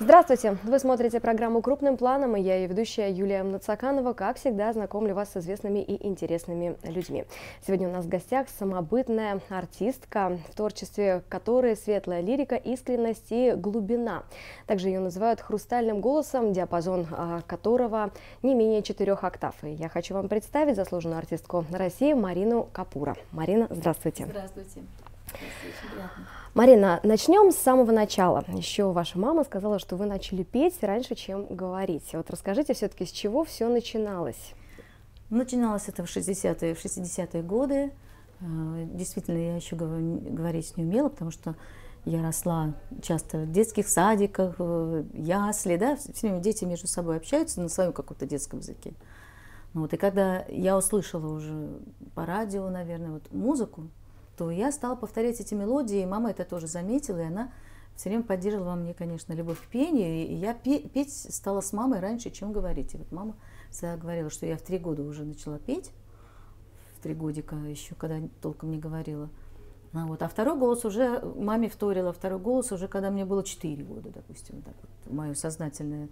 Здравствуйте! Вы смотрите программу «Крупным планом», и я ее ведущая Юлия Мнацаканова. Как всегда, знакомлю вас с известными и интересными людьми. Сегодня у нас в гостях самобытная артистка, в творчестве которой светлая лирика, искренность и глубина. Также ее называют хрустальным голосом, диапазон которого не менее 4 октав. И я хочу вам представить заслуженную артистку России Марину Капура. Марина, здравствуйте! Здравствуйте! Очень приятно. Марина, начнем с самого начала. Еще ваша мама сказала, что вы начали петь раньше, чем говорить. Вот расскажите все-таки, с чего все начиналось? Начиналось это в 60-е годы. Действительно, я еще говорить не умела, потому что я росла часто в детских садиках, ясли, да, все время дети между собой общаются на своем каком-то детском языке. Вот, и когда я услышала уже по радио, наверное, вот музыку, то я стала повторять эти мелодии, и мама это тоже заметила, и она все время поддерживала во мне, конечно, любовь к пению, и я петь стала с мамой раньше, чем говорить. И вот мама всегда говорила, что я в 3 года уже начала петь, в 3 годика еще, когда толком не говорила. А второй голос уже, маме вторила второй голос уже, когда мне было 4 года, допустим, так вот, мое сознательное,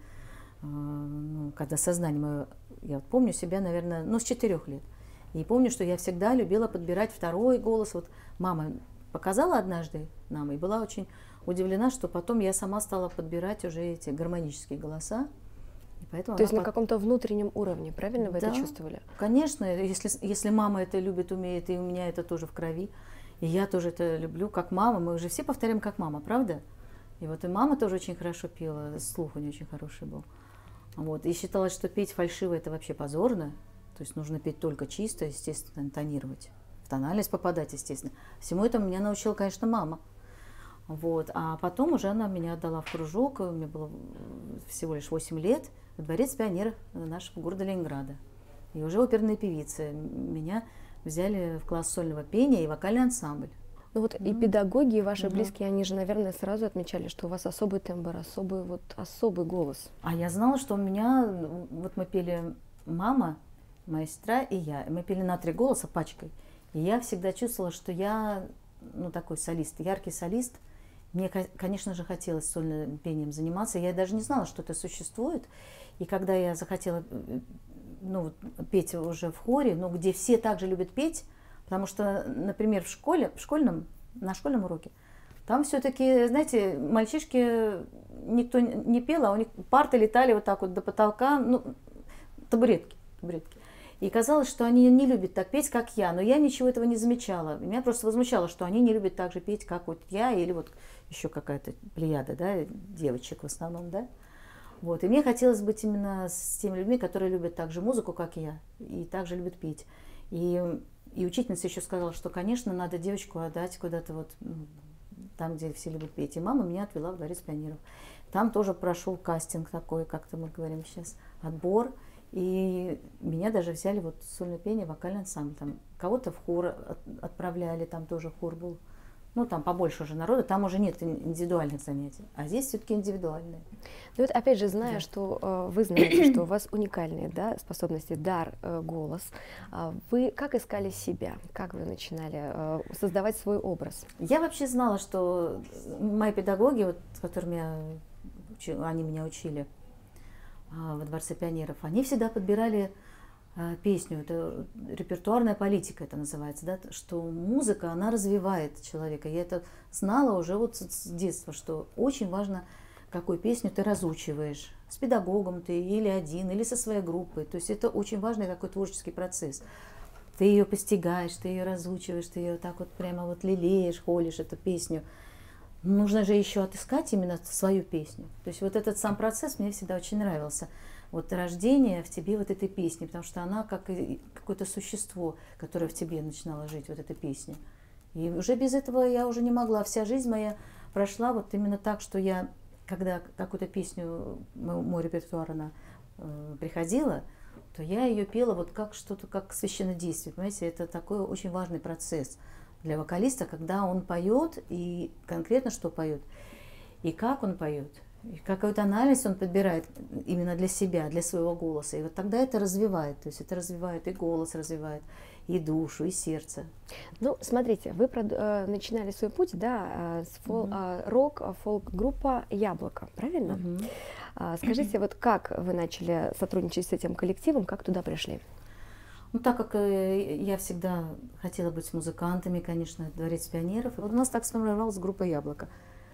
когда сознание мое, я вот помню себя, наверное, с 4 лет. И помню, что я всегда любила подбирать второй голос. Вот мама показала однажды нам и была очень удивлена, что потом я сама стала подбирать уже эти гармонические голоса. И поэтому То есть на каком-то внутреннем уровне, правильно вы это чувствовали? Конечно, если мама это любит, умеет, и у меня это тоже в крови, и я тоже это люблю, как мама. Мы уже все повторяем, как мама, правда? И вот и мама тоже очень хорошо пела, слух у нее очень хороший был. Вот. И считалось, что петь фальшиво это вообще позорно. То есть нужно петь только чисто, естественно, тонировать, в тональность попадать, естественно. Всему этому меня научила, конечно, мама. Вот. А потом уже она меня отдала в кружок, мне было всего лишь 8 лет, в Дворец пионеров нашего города Ленинграда. И уже оперные певицы меня взяли в класс сольного пения и вокальный ансамбль. Ну вот и педагоги, и ваши близкие, они же, наверное, сразу отмечали, что у вас особый тембр, особый голос. А я знала, что у меня, вот мы пели «Мама», моя сестра и я. Мы пели на 3 голоса пачкой. И я всегда чувствовала, что я, такой солист, яркий солист. Мне, конечно же, хотелось сольным пением заниматься. Я даже не знала, что это существует. И когда я захотела, петь уже в хоре, где все также любят петь, потому что, например, на школьном уроке, там все-таки, знаете, мальчишки, никто не пел, а у них парты летали вот так вот до потолка, табуретки. И казалось, что они не любят так петь, как я, но я ничего этого не замечала. Меня просто возмущало, что они не любят так же петь, как вот я, или вот еще какая-то плеяда, да, девочек в основном, да. Вот. И мне хотелось быть именно с теми людьми, которые любят так же музыку, как я, и также любят петь. И учительница еще сказала, что, конечно, надо девочку отдать куда-то вот там, где все любят петь. И мама меня отвела в Дворец пионеров. Там тоже прошел кастинг такой, как-то мы говорим сейчас, отбор. И меня даже взяли вот в сольное пение, вокальный ансамбль. Там кого-то в хор отправляли, там тоже хор был. Там побольше уже народа, там уже нет индивидуальных занятий. А здесь все-таки индивидуальные. Ну вот опять же, зная, что вы знаете, что у вас уникальные способности, дар, голос, вы как искали себя? Как вы начинали создавать свой образ? Я вообще знала, что мои педагоги, вот, с которыми они меня учили, во Дворце пионеров, они всегда подбирали песню, это репертуарная политика это называется, да, что музыка, она развивает человека. Я это знала уже вот с детства, что очень важно, какую песню ты разучиваешь, с педагогом ты или один, или со своей группой. То есть это очень важный такой творческий процесс. Ты ее постигаешь, ты ее разучиваешь, ты ее так вот прямо вот лелеешь, холишь эту песню. Нужно же еще отыскать именно свою песню. То есть вот этот сам процесс мне всегда очень нравился. Вот рождение в тебе вот этой песни, потому что она как какое-то существо, которое в тебе начинало жить, вот эта песня. И уже без этого я уже не могла. Вся жизнь моя прошла вот именно так, что я, когда какую-то песню, мой репертуар, она приходила, то я ее пела вот как что-то, как священнодействие. Понимаете, это такой очень важный процесс для вокалиста, когда он поет, и конкретно что поет, и как он поет, И какую тональность он подбирает именно для себя, для своего голоса. И вот тогда это развивает. То есть это развивает и голос, развивает и душу, и сердце. Ну, смотрите, вы начинали свой путь, да, с рок-фолк-группа «Яблоко», правильно? Скажите, вот как вы начали сотрудничать с этим коллективом, как туда пришли? Ну, так как я всегда хотела быть с музыкантами, конечно, Дворец пионеров. И вот у нас так сформировалась группа «Яблоко».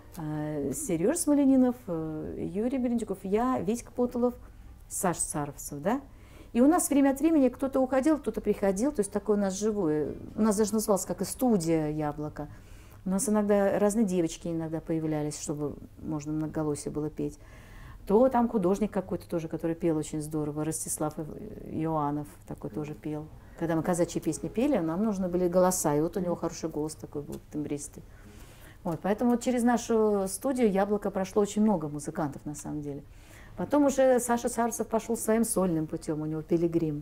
Сережа Смоленинов, Юрий Берендюков, я, Витька Потолов, Саша Саровцев, да. И у нас время от времени кто-то уходил, кто-то приходил, то есть такое у нас живое. У нас даже называлось как и студия «Яблоко». У нас иногда разные девочки иногда появлялись, чтобы можно многоголосие было петь. То там художник какой-то тоже, который пел очень здорово, Ростислав Иоаннов такой тоже пел. Когда мы казачьи песни пели, нам нужны были голоса, и вот у него хороший голос такой был, тембристый. Вот, поэтому вот через нашу студию «Яблоко» прошло очень много музыкантов на самом деле. Потом уже Саша Сарцев пошел своим сольным путем, у него «Пилигрим».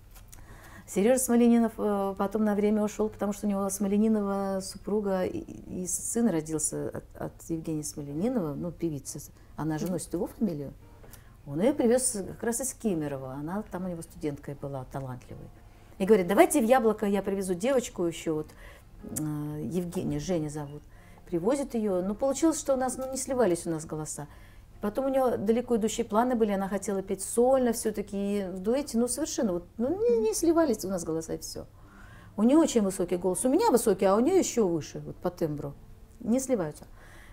Сережа Смоленинов потом на время ушел, потому что у него Смоленинова супруга и сын родился от Евгении Смоленинова, ну, певицы. Она же носит его фамилию. Он ее привез как раз из Кемерово. Она там у него студенткой была, талантливой. И говорит, давайте в «Яблоко» я привезу девочку еще, вот Евгения, Женя зовут. Привозит ее. Но получилось, что у нас не сливались у нас голоса. Потом у нее далеко идущие планы были, она хотела петь сольно все-таки в дуэте, ну совершенно вот, ну, не сливались у нас голоса и все. У нее очень высокий голос, у меня высокий, а у нее еще выше, вот по тембру. Не сливаются.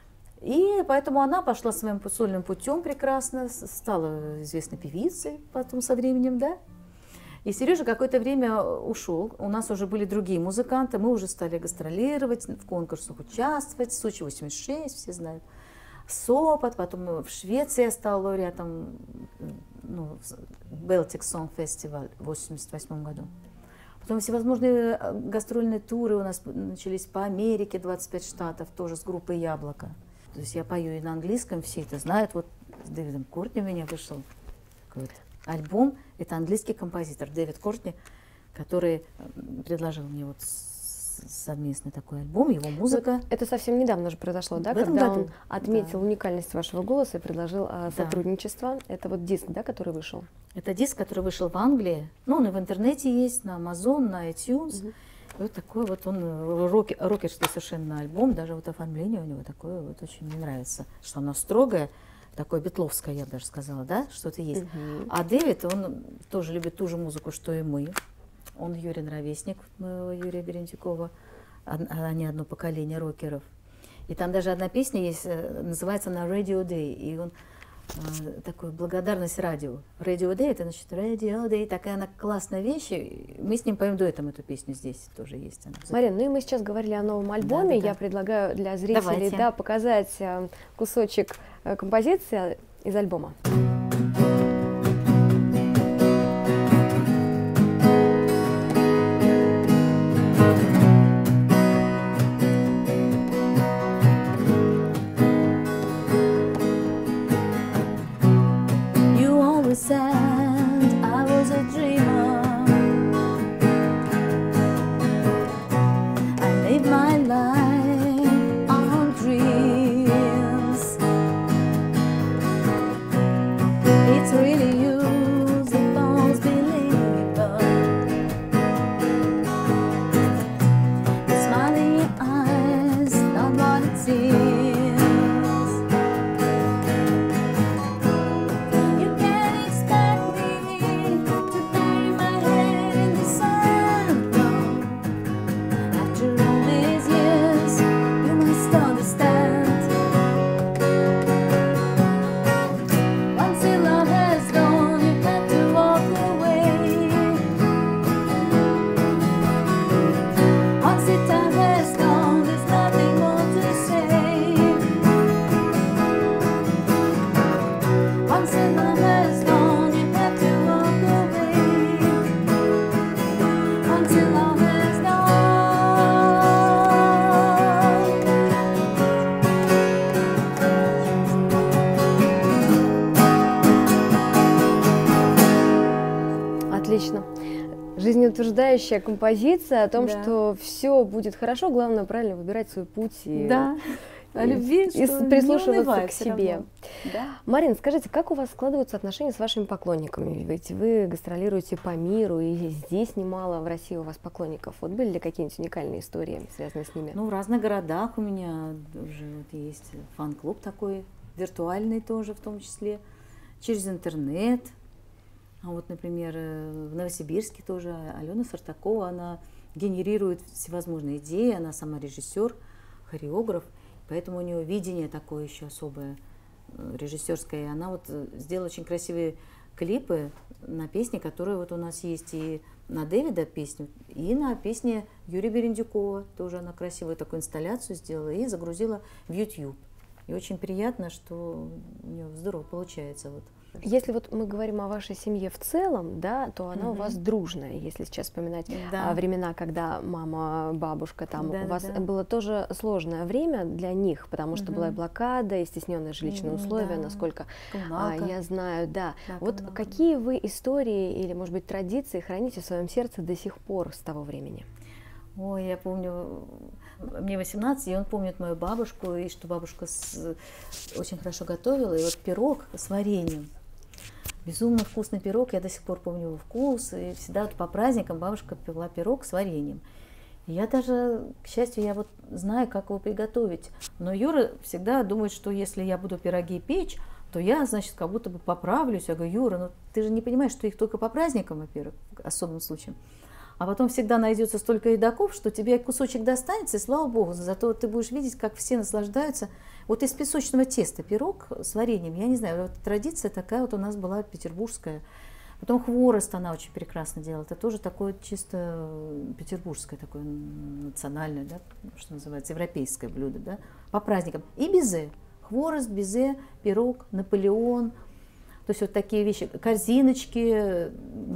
И поэтому она пошла своим сольным путем прекрасно, стала известной певицей потом со временем, да. И Сережа какое-то время ушел, у нас уже были другие музыканты, мы уже стали гастролировать, в конкурсах участвовать, Сочи 86, все знают. Сопот, потом в Швеции я стала лауреатом, ну, Baltic Song Festival в 1988 году. Потом всевозможные гастрольные туры у нас начались по Америке, 25 штатов, тоже с группой «Яблоко». То есть я пою и на английском, все это знают. Вот с Дэвидом Кортни у меня вышел какой-то альбом. Это английский композитор Дэвид Кортни, который предложил мне вот совместный такой альбом, его музыка. Это совсем недавно же произошло, да, когда он отметил уникальность вашего голоса и предложил сотрудничество. Это вот диск, да, который вышел? Это диск, который вышел в Англии. Ну, он и в интернете есть, на Amazon, на iTunes. Вот такой вот он рокерский совершенно альбом, даже вот оформление у него такое вот очень мне нравится, что оно строгое, такое битловское, я бы даже сказала, да, что-то есть. А Дэвид, он тоже любит ту же музыку, что и мы. Он Юрин ровесник моего Юрия Берендюкова, они одно поколение рокеров. И там даже одна песня есть, называется она «Radio Day», и он такой благодарность радио. Radio Day, это значит Radio Day, такая она классная вещь. Мы с ним поем дуэтом эту песню, здесь тоже есть. Марин, ну и мы сейчас говорили о новом альбоме. Я предлагаю для зрителей показать кусочек композиции из альбома. I was a dreamer. I lived my life on dreams. It's really you, the false believer. The smiling eyes, not what it seems. Отлично. Жизнеутверждающая композиция о том, что все будет хорошо, главное правильно выбирать свой путь и о любви, и что прислушиваться к себе. Да. Марина, скажите, как у вас складываются отношения с вашими поклонниками? Ведь вы гастролируете по миру, и здесь немало в России у вас поклонников. Вот были ли какие-нибудь уникальные истории, связанные с ними? Ну, в разных городах у меня уже вот есть фан-клуб такой, виртуальный тоже в том числе, через интернет. А вот, например, в Новосибирске тоже Алена Сартакова, она генерирует всевозможные идеи, она сама режиссер, хореограф, поэтому у нее видение такое еще особое, режиссерское. И она вот сделала очень красивые клипы на песни, которые вот у нас есть и на Дэвида песню, и на песне Юрия Берендюкова. Тоже она красивую такую инсталляцию сделала и загрузила в YouTube. И очень приятно, что у нее здорово получается. Вот. Если вот мы говорим о вашей семье в целом, да, то она у вас дружная. Если сейчас вспоминать времена, когда мама, бабушка, там у вас было тоже сложное время для них, потому что была и блокада, и стесненные жилищные условия, насколько я знаю, да. Вот какие вы истории или, может быть, традиции храните в своем сердце до сих пор с того времени? Ой, я помню, мне 18, и он помнит мою бабушку, и что бабушка очень хорошо готовила, и вот пирог с вареньем. Безумно вкусный пирог, я до сих пор помню его вкус, и всегда вот по праздникам бабушка пекла пирог с вареньем. И я даже, к счастью, я вот знаю, как его приготовить. Но Юра всегда думает, что если я буду пироги печь, то я, значит, как будто бы поправлюсь. Я говорю: Юра, ну ты же не понимаешь, что их только по праздникам, во-первых, особым случаем. А потом всегда найдется столько едоков, что тебе кусочек достанется, и слава богу, зато ты будешь видеть, как все наслаждаются. Вот из песочного теста пирог с вареньем, я не знаю, вот традиция такая вот у нас была петербургская. Потом хворост она очень прекрасно делала. Это тоже такое чисто петербургское, такое национальное, да, что называется, европейское блюдо, да, по праздникам. И безе. Хворост, безе, пирог, Наполеон. То есть вот такие вещи. Корзиночки,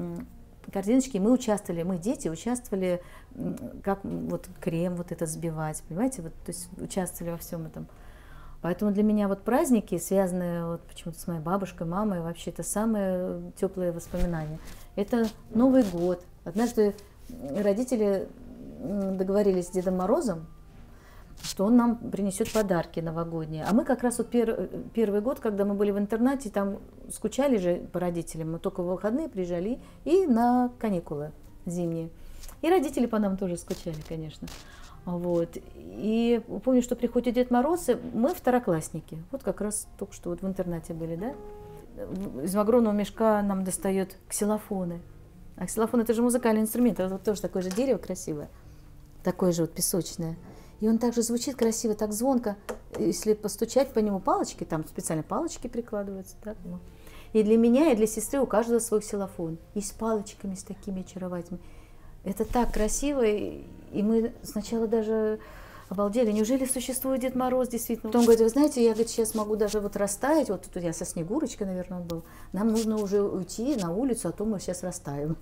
мы участвовали, мы, дети, участвовали, как вот крем вот это взбивать, понимаете, вот, то есть участвовали во всем этом. Поэтому для меня вот праздники, связанные вот почему-то с моей бабушкой, мамой, вообще это самые теплые воспоминания. Это Новый год. Однажды родители договорились с Дедом Морозом, что он нам принесет подарки новогодние. А мы как раз вот первый год, когда мы были в интернате, там скучали же по родителям, мы только в выходные приезжали и на каникулы зимние. И родители по нам тоже скучали, конечно. Вот. И помню, что приходит Дед Мороз, и мы второклассники. Вот как раз только что вот в интернате были, да? Из огромного мешка нам достает ксилофоны. А ксилофон — это же музыкальный инструмент, это вот тоже такое же дерево красивое, такое же вот песочное. И он также звучит красиво, так звонко. Если постучать по нему палочки, там специально палочки прикладываются. Так? И для меня, и для сестры у каждого свой ксилофон. И с палочками, с такими очаровательными. Это так красиво. И мы сначала даже обалдели. Неужели существует Дед Мороз действительно? Потом говорит: вы знаете, я, говорит, сейчас могу даже вот растаять. Вот тут я со Снегурочкой, наверное, он был. Нам нужно уже уйти на улицу, а то мы сейчас растаем.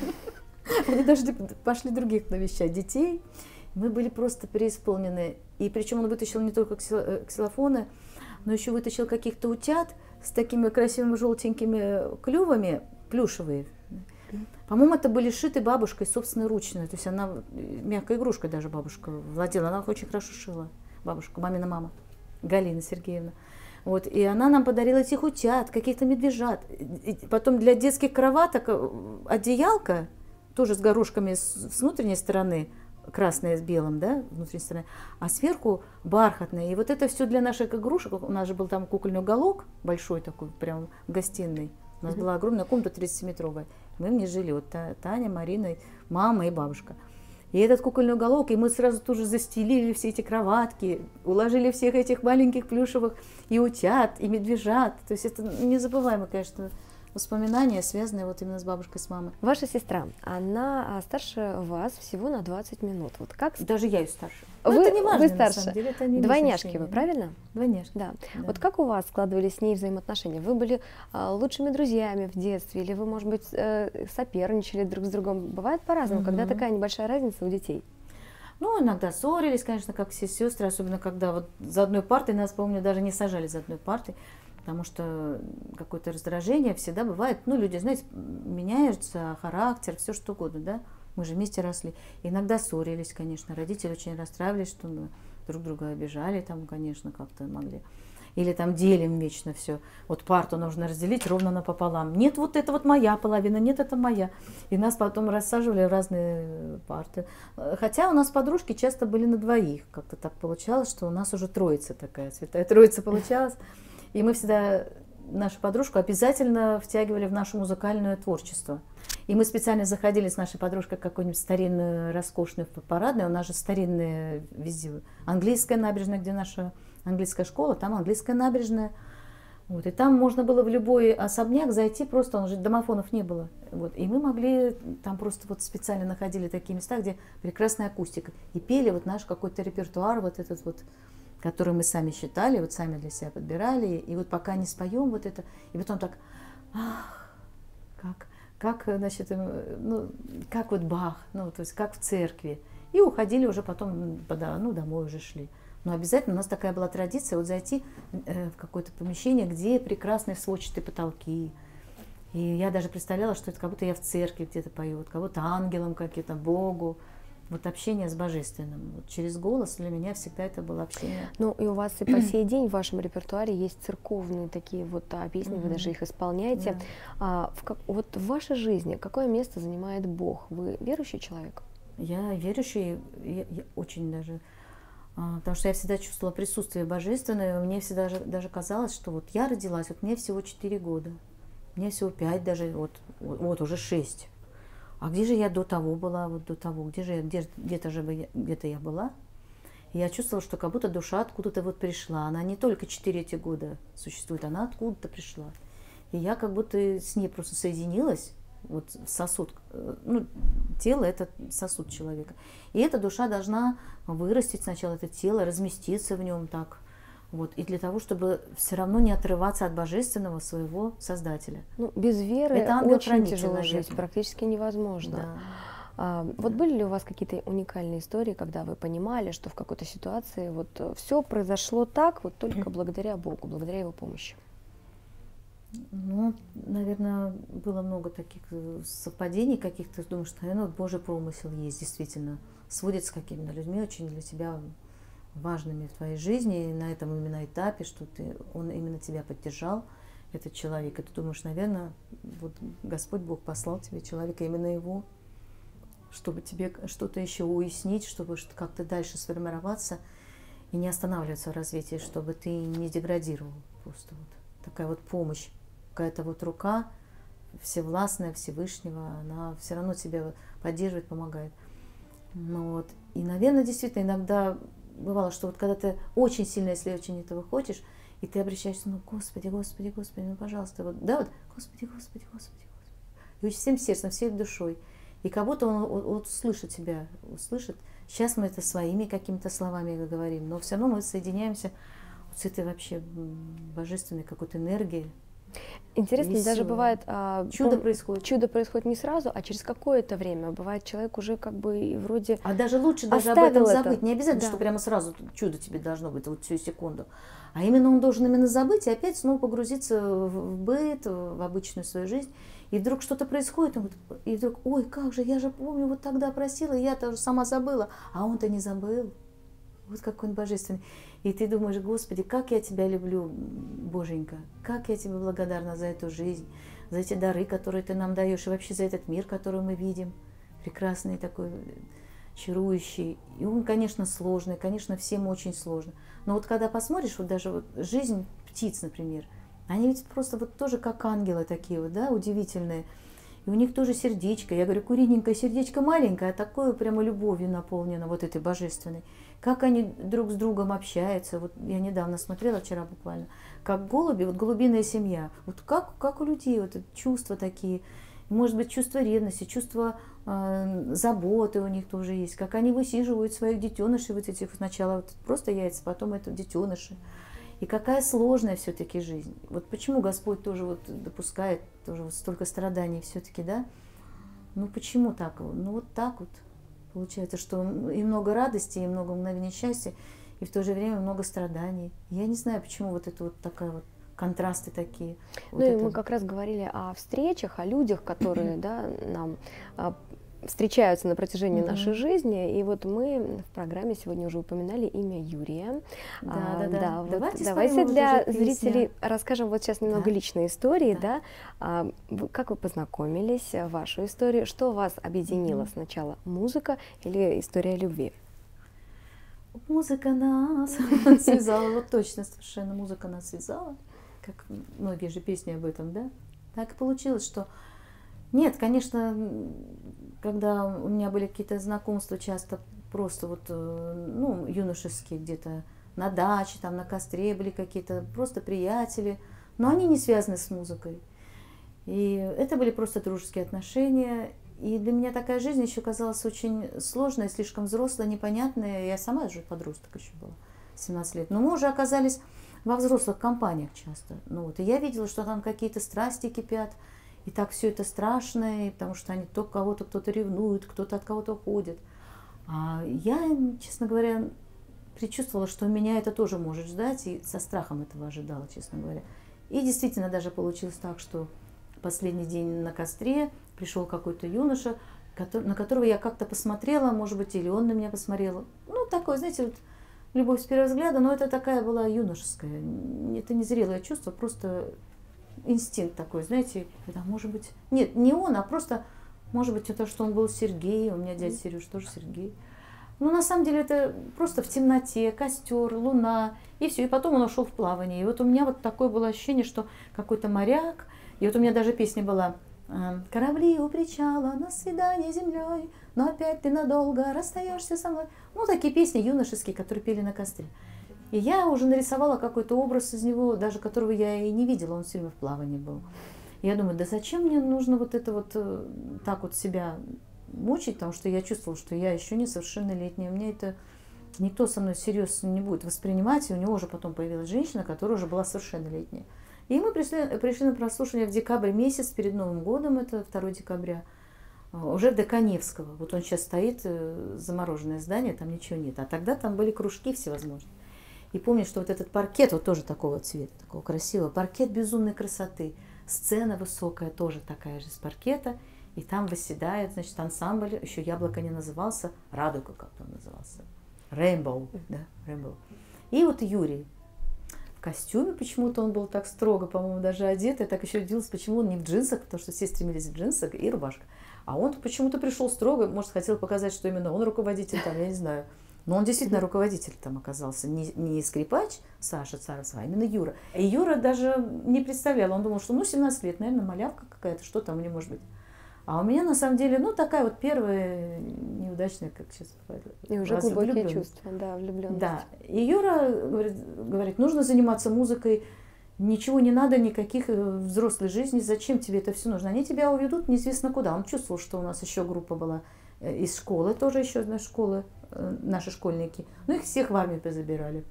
Они даже пошли других навещать, детей. Мы были просто преисполнены. И причем он вытащил не только ксилофоны, но еще вытащил каких-то утят с такими красивыми желтенькими клювами, плюшевые. По-моему, это были шиты бабушкой собственноручно. То есть она мягкой игрушкой даже бабушка владела. Она очень хорошо шила, бабушка, мамина мама, Галина Сергеевна. Вот. И она нам подарила этих утят, каких-то медвежат. И потом для детских кроваток одеялка, тоже с горошками с внутренней стороны, красное с белым, да, внутренней стороны, а сверху бархатное. И вот это все для наших игрушек. У нас же был там кукольный уголок большой такой, прям в гостиной. У нас была огромная комната 30-метровая. Мы в ней жили, вот Таня, Марина, мама и бабушка. И этот кукольный уголок, и мы сразу тоже застелили все эти кроватки, уложили всех этих маленьких плюшевых и утят, и медвежат. То есть это незабываемое, конечно, воспоминания, связанные вот именно с бабушкой, с мамой. Ваша сестра, она старше вас всего на 20 минут. Вот как... Даже я ее старше. Вы, это не важно, вы старше. На самом деле, это не Двойняшки вы, правильно? Двойняшки. Да. Вот как у вас складывались с ней взаимоотношения? Вы были лучшими друзьями в детстве, или вы, может быть, соперничали друг с другом? Бывает по-разному, когда такая небольшая разница у детей. Ну, иногда ссорились, конечно, как все сестры, особенно когда вот за одной партой, нас, помню, даже не сажали за одной партой. Потому что какое-то раздражение всегда бывает. Ну, люди, знаете, меняются, характер, все что угодно, да. Мы же вместе росли. Иногда ссорились, конечно. Родители очень расстраивались, что друг друга обижали, там, конечно, как-то могли. Или там делим вечно все. Вот парту нужно разделить ровно напополам. Нет, вот это вот моя половина, нет, это моя. И нас потом рассаживали в разные парты. Хотя у нас подружки часто были на двоих. Как-то так получалось, что у нас уже троица такая, святая троица получалась. И мы всегда нашу подружку обязательно втягивали в наше музыкальное творчество. И мы специально заходили с нашей подружкой в какую-нибудь старинную, роскошную парадную. У нас же старинная везде английская набережная, где наша английская школа, там английская набережная. Вот, и там можно было в любой особняк зайти, просто он же домофонов не было. Вот, и мы могли, там просто вот специально находили такие места, где прекрасная акустика. И пели вот наш какой-то репертуар, вот этот вот, который мы сами считали, вот сами для себя подбирали. И вот пока не споем вот это, и потом так, ах, как, значит, ну, как вот Бах, ну, то есть как в церкви. И уходили уже потом, ну, домой уже шли. Но обязательно у нас такая была традиция вот зайти в какое-то помещение, где прекрасные сводчатые потолки. И я даже представляла, что это как будто я в церкви где-то пою, вот кого-то ангелом каким-то, Богу. Вот общение с Божественным. Вот через голос для меня всегда это было общение. Ну и у вас и по сей день в вашем репертуаре есть церковные такие вот песни, вы даже их исполняете. Да. Вот в вашей жизни какое место занимает Бог? Вы верующий человек? Я верующий, я очень даже... Потому что я всегда чувствовала присутствие Божественное, мне всегда даже казалось, что вот я родилась, вот мне всего 4 года, мне всего 5 даже, вот уже 6. А где же я до того была, вот до того, где-то я была. И я чувствовала, что как будто душа откуда-то вот пришла. Она не только 4 эти года существует, она откуда-то пришла. И я как будто с ней просто соединилась, вот сосуд, ну, тело – это сосуд человека. И эта душа должна вырастить сначала это тело, разместиться в нем так. Вот, и для того, чтобы все равно не отрываться от божественного своего Создателя. Ну, без веры это очень тяжело жить, практически невозможно. Да. Вот были ли у вас какие-то уникальные истории, когда вы понимали, что в какой-то ситуации вот все произошло так, вот только благодаря Богу, благодаря Его помощи? Ну, наверное, было много таких совпадений каких-то. Думаю, что, наверное, вот Божий промысел есть, действительно. Сводится с какими-то людьми очень для тебя важными в твоей жизни, и на этом именно этапе, что он именно тебя поддержал, этот человек. И ты думаешь, наверное, вот Господь Бог послал тебе человека, именно его, чтобы тебе что-то еще уяснить, чтобы как-то дальше сформироваться и не останавливаться в развитии, чтобы ты не деградировал. Просто вот такая вот помощь, какая-то вот рука всевластная, Всевышнего, она все равно тебя поддерживает, помогает. Ну, вот. И, наверное, действительно, иногда бывало, что вот когда ты очень сильно, если очень этого хочешь, и ты обращаешься, ну, Господи, Господи, Господи, ну, пожалуйста, вот, да, вот, Господи, Господи, Господи, Господи. И всем сердцем, всей душой. И как будто он вот услышит тебя, услышит. Сейчас мы это своими какими-то словами говорим, но все равно мы соединяемся вот с этой вообще божественной какой-то энергией. Интересно, даже бывает... Чудо происходит. Чудо происходит не сразу, а через какое-то время. Бывает, человек уже как бы вроде А даже лучше даже об этом забыть. Не обязательно, что прямо сразу чудо тебе должно быть, вот всю секунду. А именно он должен именно забыть и опять снова погрузиться в быт, в обычную свою жизнь. И вдруг что-то происходит, и вдруг, ой, как же, я же помню, вот тогда просила, я тоже сама забыла. А он-то не забыл. Вот какой он божественный. И ты думаешь, Господи, как я тебя люблю, Боженька, как я тебе благодарна за эту жизнь, за эти дары, которые ты нам даешь, и вообще за этот мир, который мы видим, прекрасный такой, чарующий. И он, конечно, сложный, конечно, всем очень сложно. Но вот когда посмотришь, вот даже вот жизнь птиц, например, они ведь просто вот тоже как ангелы такие вот, да, удивительные. И у них тоже сердечко. Я говорю, куриненькое сердечко маленькое, а такое прямо любовью наполнено, вот этой божественной. Как они друг с другом общаются. Вот я недавно смотрела, вчера буквально, как голуби, вот голубиная семья. Вот как у людей вот чувства такие. Может быть, чувство ревности, чувство заботы у них тоже есть. Как они высиживают своих детенышей, вот этих сначала вот просто яйца, потом это детеныши. И какая сложная все-таки жизнь. Вот почему Господь тоже вот допускает тоже вот столько страданий все-таки, да? Ну почему так? Ну вот так вот получается, что и много радости, и много мгновений счастья, и в то же время много страданий. Я не знаю, почему вот это вот такая вот контрасты такие. Ну вот и мы как раз говорили о встречах, о людях, которые, да, нам встречаются на протяжении нашей жизни. И вот мы в программе сегодня уже упоминали имя Юрия. Да. Давайте для зрителей расскажем вот сейчас немного личной истории. Да. Как вы познакомились, вашу историю, что вас объединило сначала, музыка или история любви? Музыка нас связала, вот точно, совершенно музыка нас связала, как многие же песни об этом, да? Так и получилось, что... Нет, конечно, когда у меня были какие-то знакомства, часто просто вот, ну, юношеские, где-то на даче, там на костре были какие-то просто приятели, но они не связаны с музыкой. И это были просто дружеские отношения. И для меня такая жизнь еще казалась очень сложная, слишком взрослая, непонятная. Я сама уже подросток еще была, 17 лет. Но мы уже оказались во взрослых компаниях часто. Ну, вот, и я видела, что там какие-то страсти кипят. И так все это страшно, потому что они то кого-то кто-то ревнует, кто-то от кого-то уходит. А я, честно говоря, предчувствовала, что меня это тоже может ждать, и со страхом этого ожидала, честно говоря. И действительно даже получилось так, что последний день на костре пришел какой-то юноша, на которого я как-то посмотрела, может быть, или он на меня посмотрел. Ну, такое, знаете, вот любовь с первого взгляда, но это такая была юношеская, это не зрелое чувство, просто инстинкт такой, знаете, это может быть... Нет, не он, а просто, может быть, это что он был Сергей, у меня дядя Сереж тоже Сергей. Но на самом деле это просто в темноте, костер, луна, и все. И потом он ушел в плавание. И вот у меня вот такое было ощущение, что какой-то моряк, и вот у меня даже песня была «Корабли у причала, на свидание землей, но опять ты надолго расстаешься со мной». Ну, такие песни юношеские, которые пели на костре. И я уже нарисовала какой-то образ из него, даже которого я и не видела, он все время в плавании был. И я думаю, да зачем мне нужно вот это вот так вот себя мучить, потому что я чувствовала, что я еще несовершеннолетняя, у меня это никто со мной серьезно не будет воспринимать, и у него уже потом появилась женщина, которая уже была совершеннолетняя. И мы пришли на прослушивание в декабре месяц, перед Новым годом, это 2 декабря, уже до Каневского. Вот он сейчас стоит, замороженное здание, там ничего нет, а тогда там были кружки всевозможные. И помню, что вот этот паркет, вот тоже такого цвета, такого красивого, паркет безумной красоты, сцена высокая, тоже такая же из паркета, и там восседает, значит, ансамбль, еще «Яблоко» не назывался, «Радуга» как-то он назывался, «Rainbow», да, «Rainbow». И вот Юрий в костюме, почему-то он был так строго, по-моему, даже одет, я так еще удивилась, почему он не в джинсах, потому что все стремились в джинсах и рубашка, а он почему-то пришел строго, может, хотел показать, что именно он руководитель там, я не знаю. Но он действительно руководитель там оказался, не скрипач Саша Царцева, а именно Юра. И Юра даже не представлял, он думал, что ну 17 лет, наверное, малявка какая-то, что там у него может быть. А у меня на самом деле, ну такая вот первая неудачная, как сейчас бывает. И уже глубокие чувства, да, влюбленность. Да, и Юра говорит, нужно заниматься музыкой, ничего не надо, никаких взрослой жизни, зачем тебе это все нужно? Они тебя уведут неизвестно куда. Он чувствовал, что у нас еще группа была из школы, тоже еще одна школа, наши школьники. Ну, их всех в армию позабирали.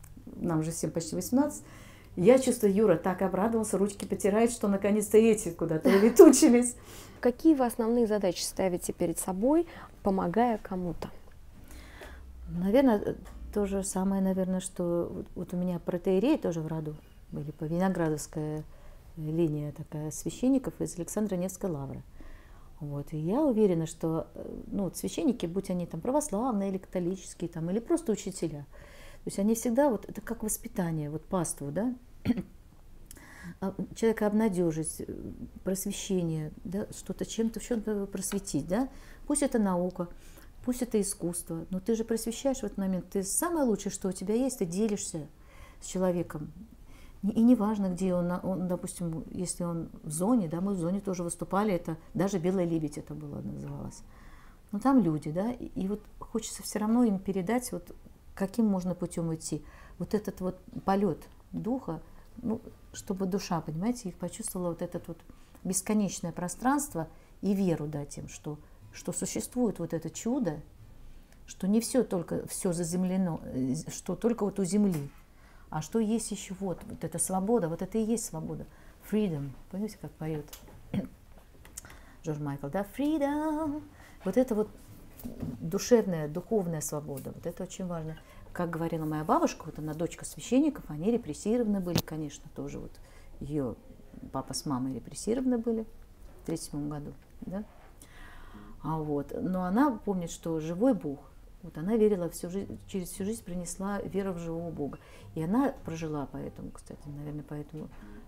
Нам же всем почти 18. Я чувствую, Юра так обрадовался, ручки потирает, что наконец-то эти куда-то улетучились. Какие вы основные задачи ставите перед собой, помогая кому-то? Наверное, то же самое, наверное, что вот у меня протоиереи тоже в роду были, по Виноградовская линия такая священников из Александра Невской лавры. Вот, и я уверена, что ну, вот священники, будь они там православные или католические, там, или просто учителя, то есть они всегда, вот это как воспитание, вот паству, да, человека обнадежить, просвещение, да, что-то чем-то в чем-то просветить, да, пусть это наука, пусть это искусство, но ты же просвещаешь в этот момент, ты самое лучшее, что у тебя есть, ты делишься с человеком. И не важно, где он, допустим, если он в зоне, да, мы в зоне тоже выступали, это даже «Белая лебедь» это было, называлось. Но там люди, да, и вот хочется все равно им передать, вот каким можно путем идти. Вот этот вот полет духа, ну, чтобы душа, понимаете, их почувствовала вот это вот бесконечное пространство и веру дать им, что существует вот это чудо, что не все только все заземлено, что только вот у земли. А что есть еще вот эта свобода, вот это и есть свобода. Freedom, помните, как поет Джордж Майкл, да? Freedom. Вот это вот душевная, духовная свобода, вот это очень важно. Как говорила моя бабушка, вот она дочка священников, они репрессированы были, конечно, тоже вот ее папа с мамой репрессированы были в 1937 году, да? Но она помнит, что живой Бог. Вот она верила через всю жизнь принесла веру в живого Бога. И она прожила поэтому, кстати, наверное, поэтому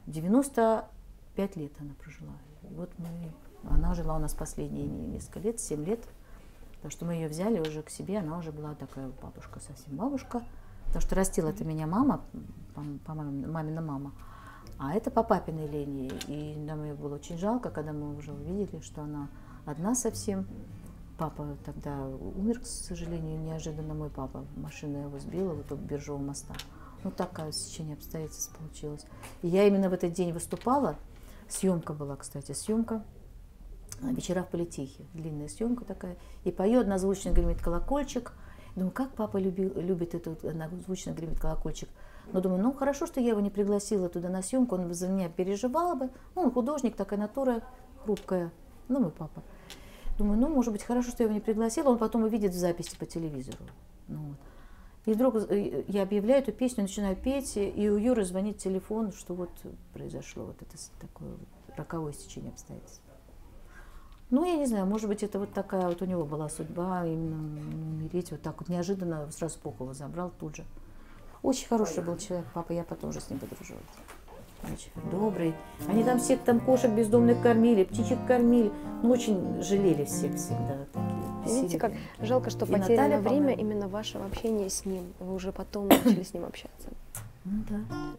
95 лет она прожила. И вот она жила у нас последние несколько лет, 7 лет. Потому что мы ее взяли уже к себе, она уже была такая бабушка, совсем бабушка. Потому что растила это меня мама, мамина мама. А это по папиной линии. И нам ее было очень жалко, когда мы уже увидели, что она одна совсем. Папа тогда умер, к сожалению, неожиданно. Мой папа, машина его сбила вот у Биржевого моста. Вот такое стечение обстоятельств получилось. И я именно в этот день выступала. Съемка была, кстати, съемка. «Вечера в Политехе». Длинная съемка такая. И пою, однозвучно гремит колокольчик. Думаю, как папа любит этот однозвучно гремит колокольчик. Но думаю, хорошо, что я его не пригласила туда на съемку, он бы за меня переживал бы. Он художник, такая натура хрупкая. Мой папа. Думаю, может быть, хорошо, что я его не пригласила, он потом увидит в записи по телевизору. И вдруг я объявляю эту песню, начинаю петь, и у Юры звонит телефон, что вот произошло вот это такое роковое стечение обстоятельств. Я не знаю, может быть, это вот такая вот у него была судьба, именно умереть вот так вот неожиданно, сразу Пухова забрал тут же. Очень хороший был человек, папа, я потом уже с ним подружилась. Очень добрый. Они там всех кошек бездомных кормили, птичек кормили. Очень жалели всех всегда. Видите, как жалко, что потеряно время именно вашего общения с ним. Вы уже потом начали с ним общаться. Да.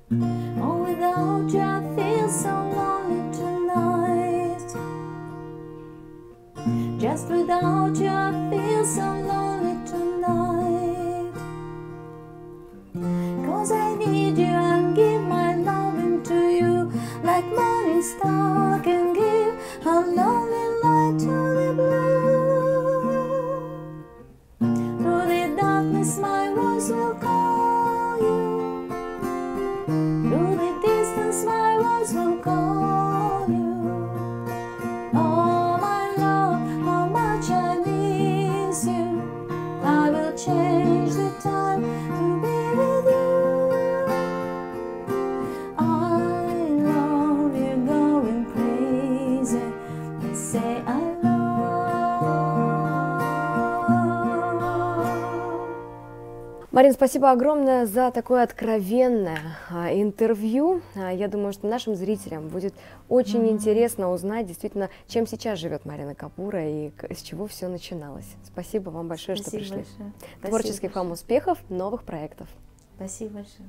Just without you, I feel so lonely tonight. 'Cause I need you and give my loving to you, like morning star can give a lonely light to the blue. Through the darkness, my voice will call you. Through the distance, my voice will call you. Change the time to be with you. I love you, going crazy. They say I love. Марин, спасибо огромное за такое откровенное интервью. Я думаю, что нашим зрителям будет очень интересно узнать действительно, чем сейчас живет Марина Капура и с чего все начиналось. Спасибо вам большое, что пришли. Большое. Творческих вам успехов, новых проектов. Спасибо большое.